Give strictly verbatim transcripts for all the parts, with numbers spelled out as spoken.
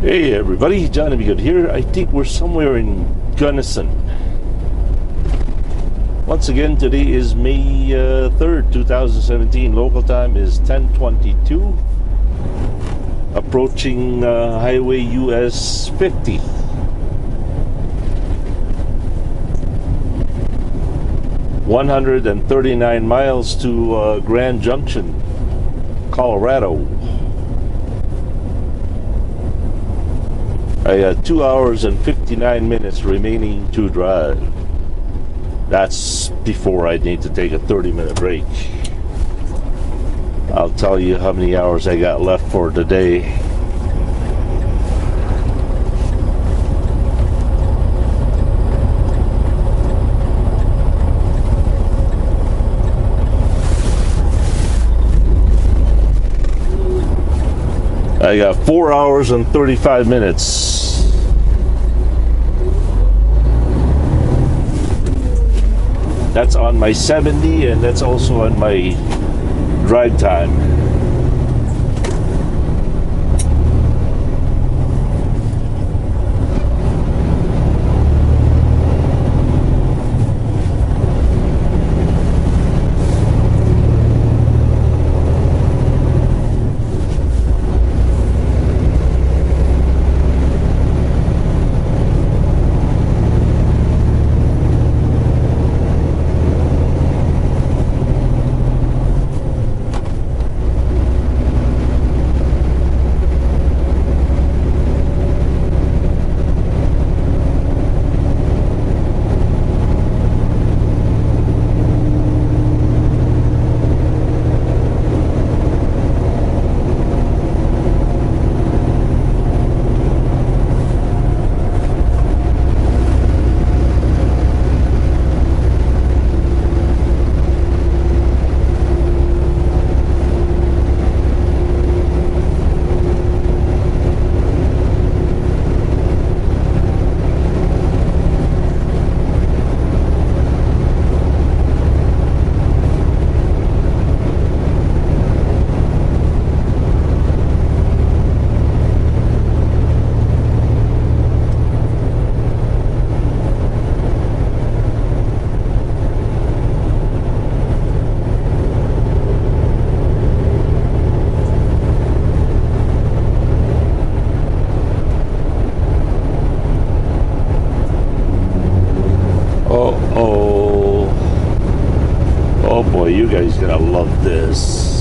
Hey everybody, Johnny B. Good here. I think we're somewhere in Gunnison. Once again, today is May uh, third, two thousand seventeen. Local time is ten twenty-two. Approaching uh, Highway U S fifty. one hundred thirty-nine miles to uh, Grand Junction, Colorado. I got two hours and fifty-nine minutes remaining to drive. That's before I need to take a thirty minute break. I'll tell you how many hours I got left for today. I got four hours and thirty-five minutes. That's on my seventy, and that's also on my drive time. You guys gonna love this.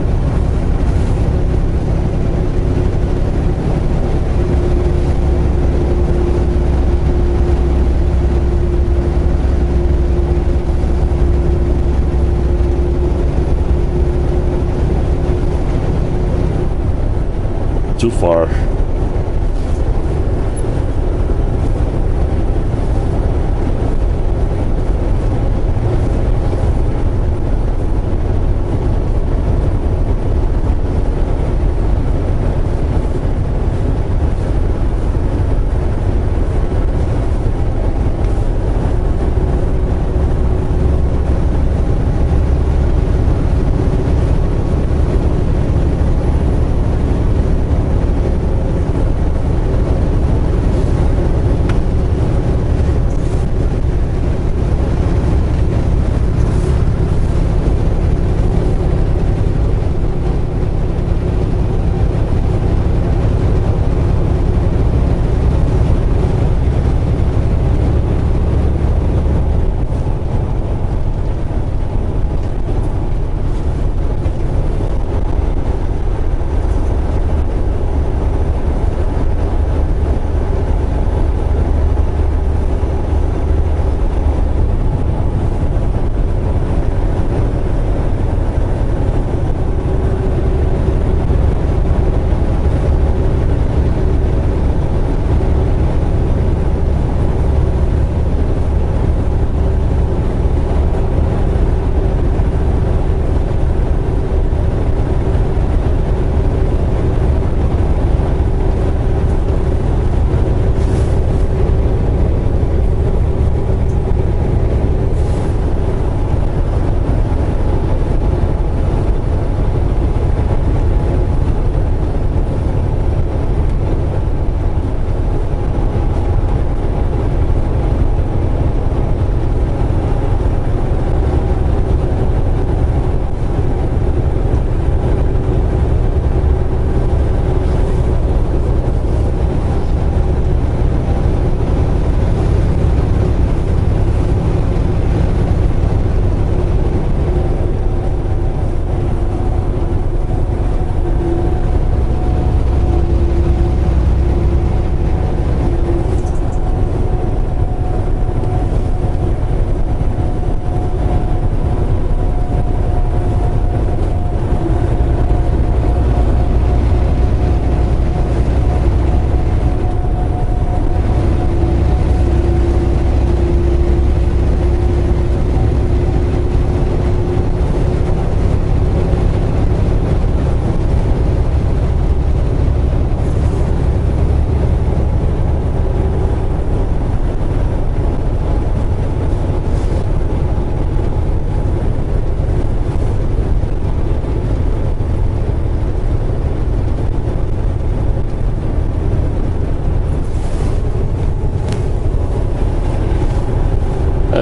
Too far.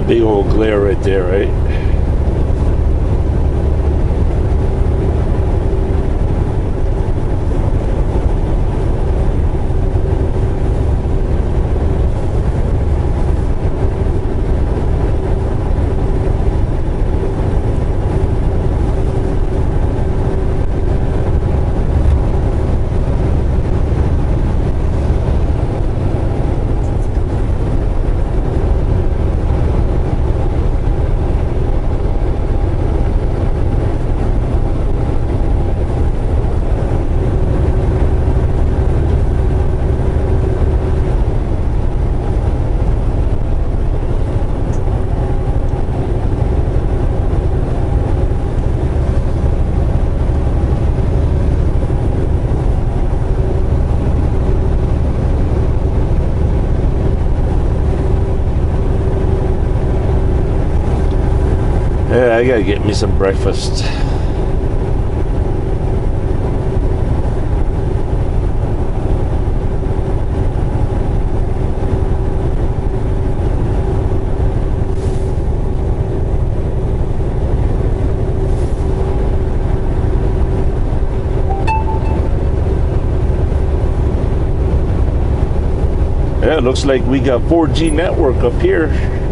Big old glare right there, right? Yeah, I gotta get me some breakfast. Yeah, it looks like we got four G network up here.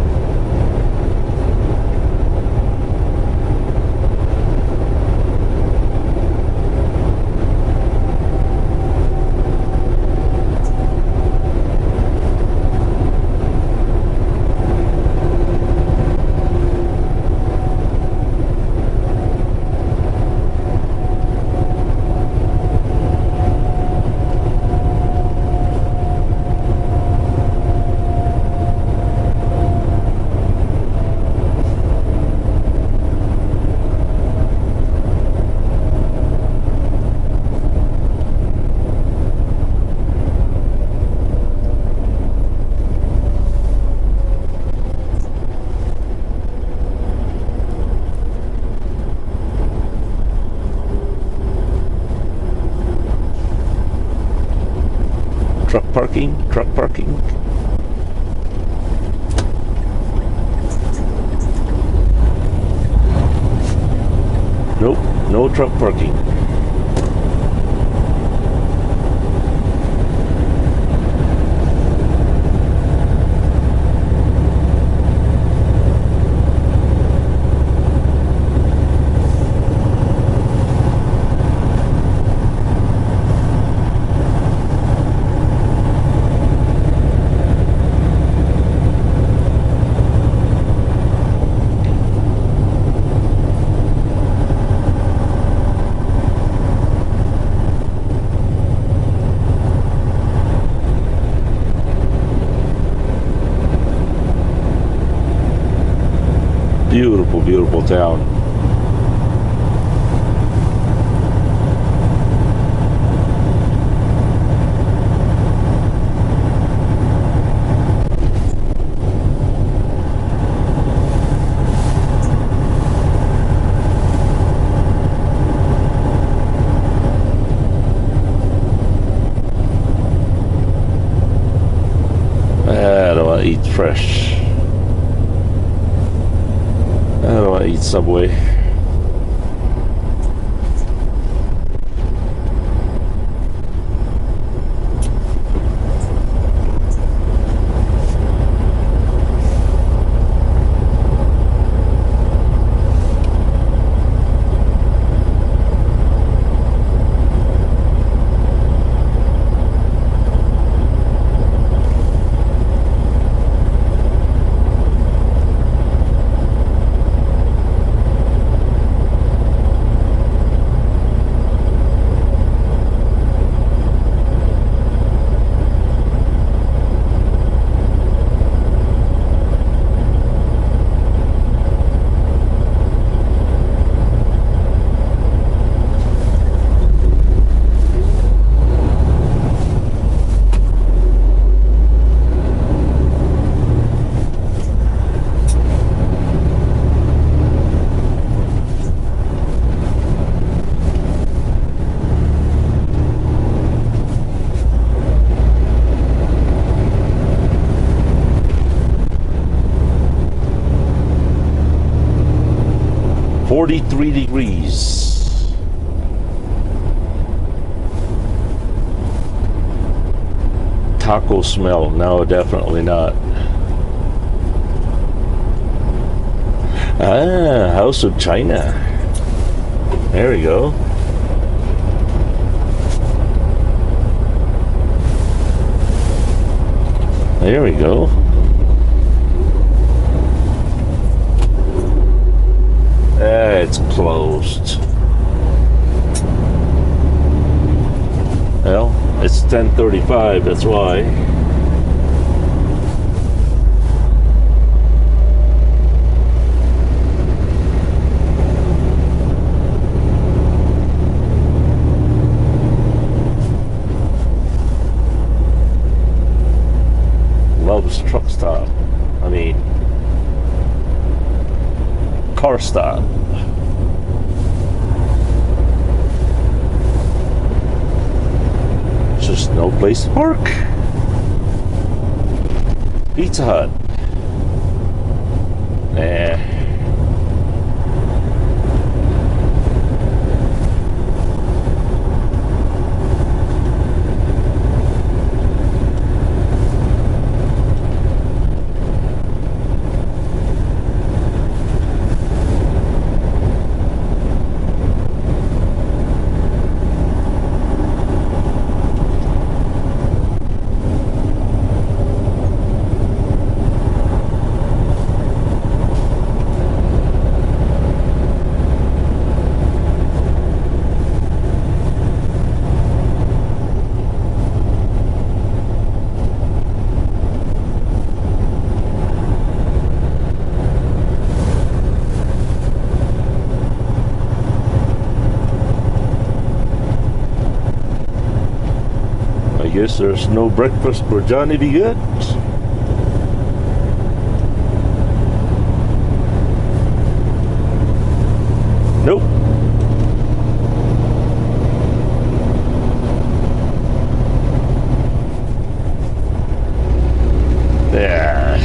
Truck parking, truck parking. Nope, no truck parking. Beautiful, beautiful town. I don't want to eat fresh. I don't want to eat Subway. forty-three degrees. Taco smell? No, definitely not. Ah, House of China. There we go. There we go. Ah, it's closed. Well, it's ten thirty-five, that's why. Loves truck stop. I mean, car stop. Just no place to park. Pizza Hut. Nah. I guess there's no breakfast for Johnny B. Good. Nope. Yeah.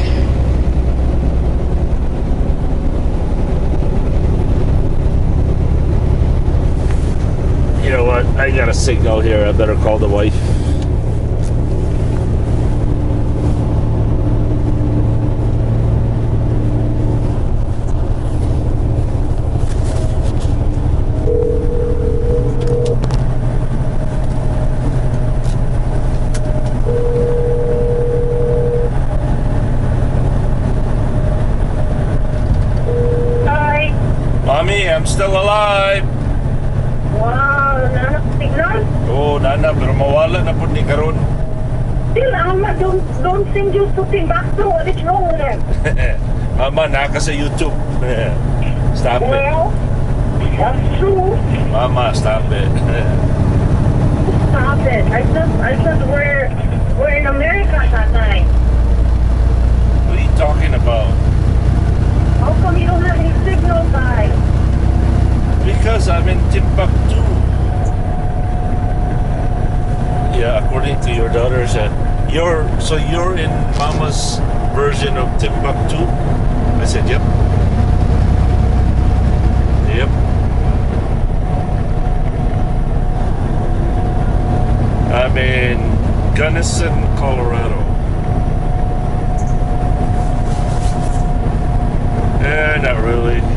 You know what? I got a signal here. I better call the wife. Mommy, I'm still alive. Wow, nanak signal. Oh, nana, pero mawala na po ni karon. Still, Alma, don't, don't send you something back to. What is wrong with them? Mama, naka sa YouTube. Stop it. Well, that's true. Mama, stop it. Stop it. I thought, I thought we're, we're in America at that time. What are you talking about? How come you don't have any signal, guys? Because I'm in Timbuktu. Yeah, according to your daughter, said you're so you're in Mama's version of Timbuktu. I said, yep, yep. I'm in Gunnison, Colorado. Eh, not really.